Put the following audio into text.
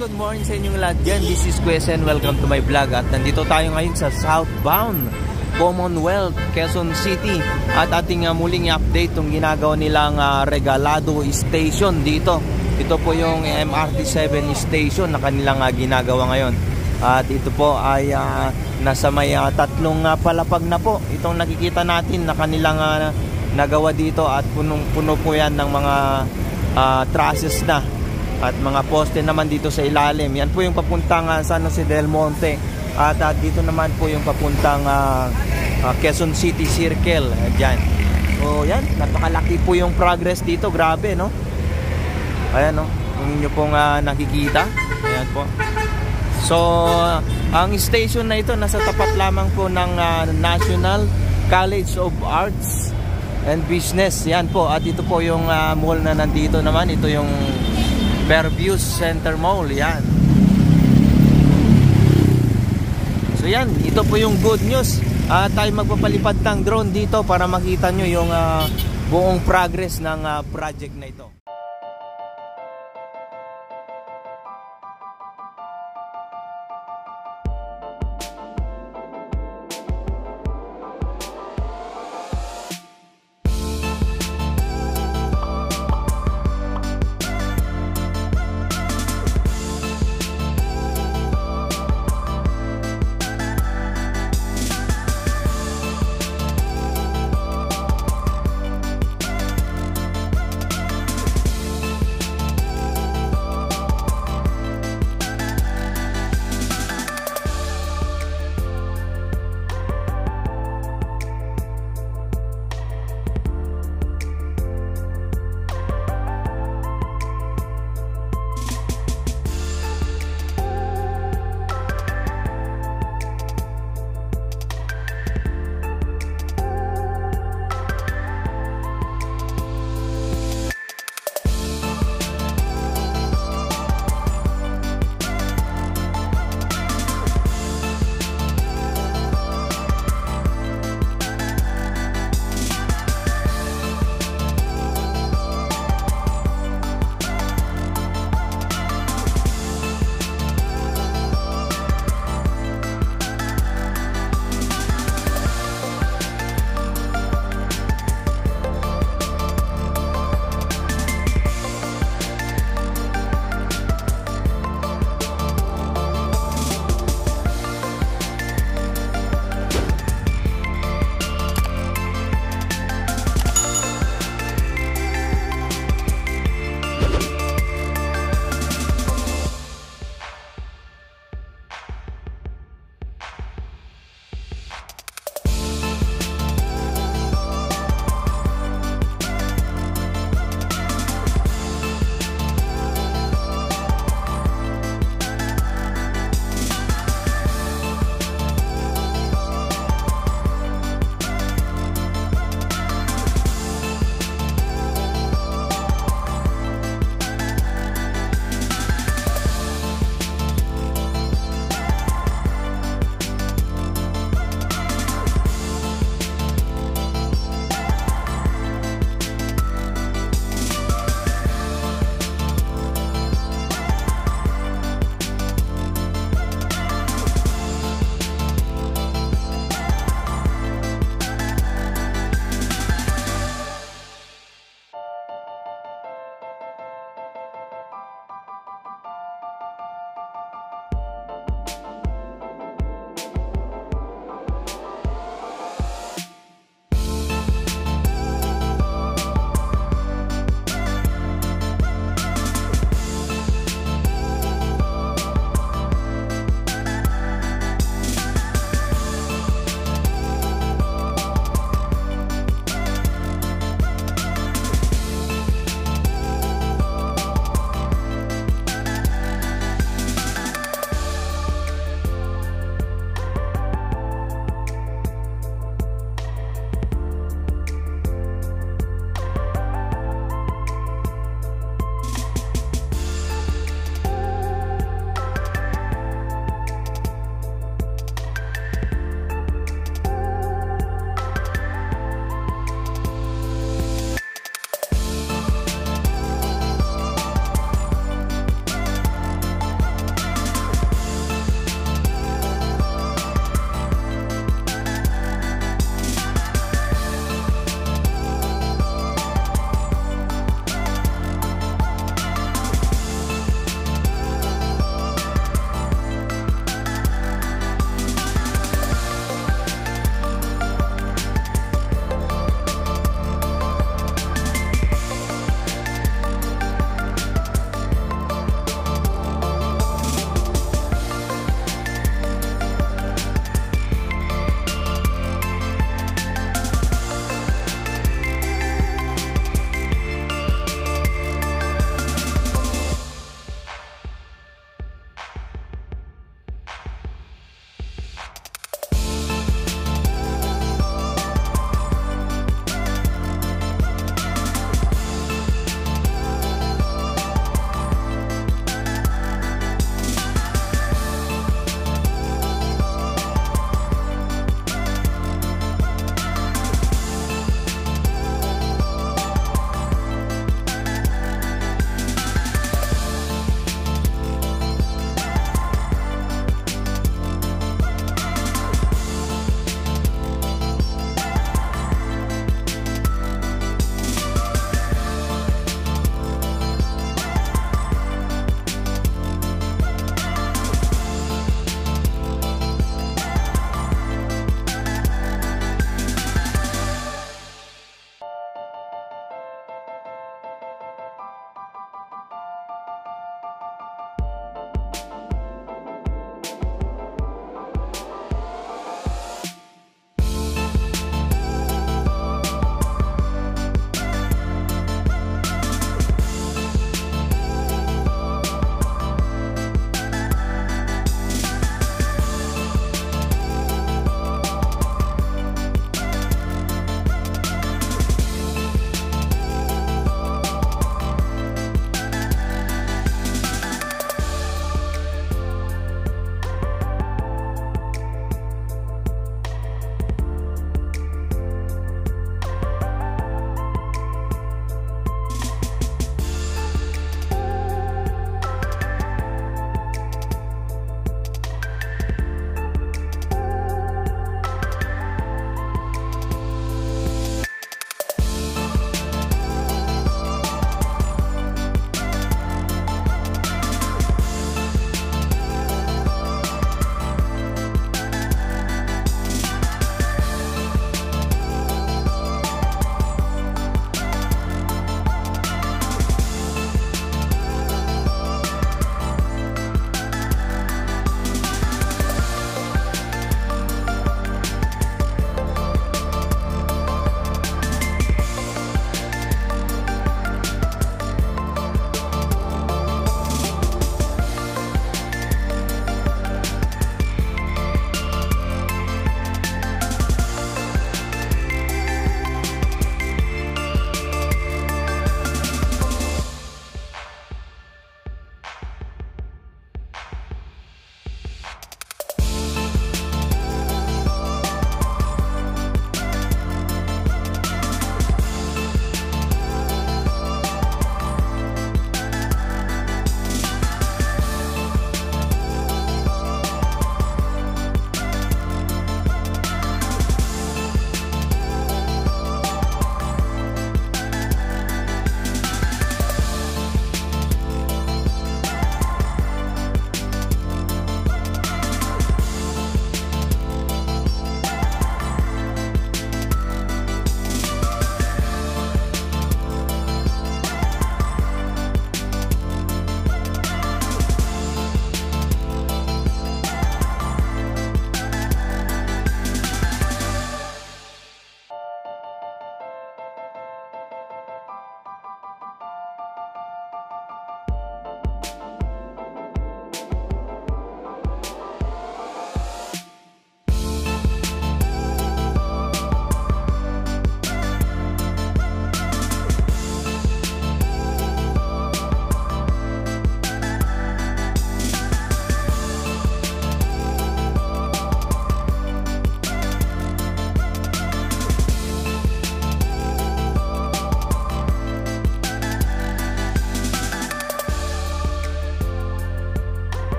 good morning sa inyong lahat dyan. This is Quezon, welcome to my vlog. At nandito tayo ngayon sa southbound Commonwealth, Quezon City. At ating muling update itong ginagawa nilang Regalado Station dito. Ito po yung MRT7 station na kanilang ginagawa ngayon. At ito po ay nasa may tatlong palapag na po itong nakikita natin na kanilang nagawa dito. At punong-puno po yan ng mga trusses na at mga poste naman dito sa ilalim. Yan po yung papuntang San Jose del Monte. At dito naman po yung papuntang Quezon City Circle. Diyan. So yan, napakalaki po yung progress dito. Grabe, no? Ayan, no? Kung inyo pong nakikita. Ayan po. So ang station na ito nasa tapat lamang po ng National College of Arts and Business. Yan po. At ito po yung mall na nandito naman. Ito yung Fairview Center Mall. Yan. So yan, ito po yung good news. Tayo magpapalipad ng drone dito para makita nyo yung buong progress ng project na ito.